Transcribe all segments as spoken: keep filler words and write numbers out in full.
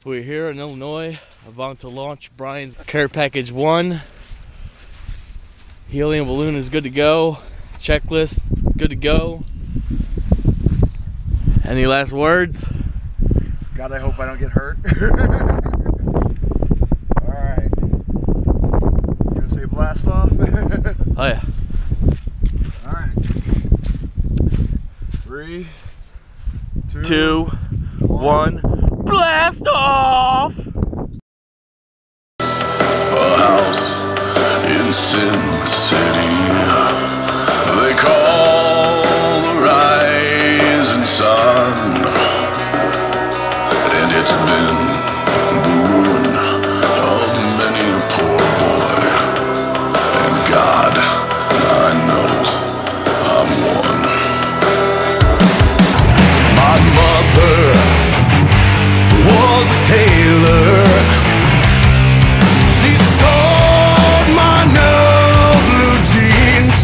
We're here in Illinois, about to launch Brian's care package one. Helium balloon is good to go. Checklist, good to go. Any last words? God, I hope I don't get hurt. Alright. You gonna say blast off? Oh yeah. Alright. Three, two, Two, one, blast off! A house in Sin City, they call the rising sun, and it's been the ruin of many a poor boy, and God, I know I'm one. My mother was a tailor. She sold my new blue jeans.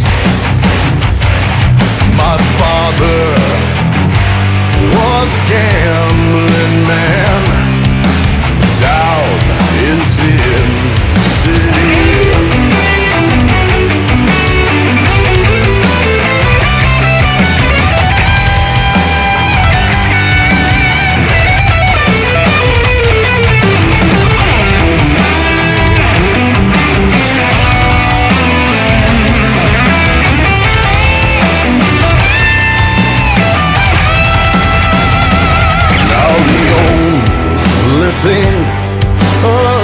My father was a gambling man down in Sin City. Thing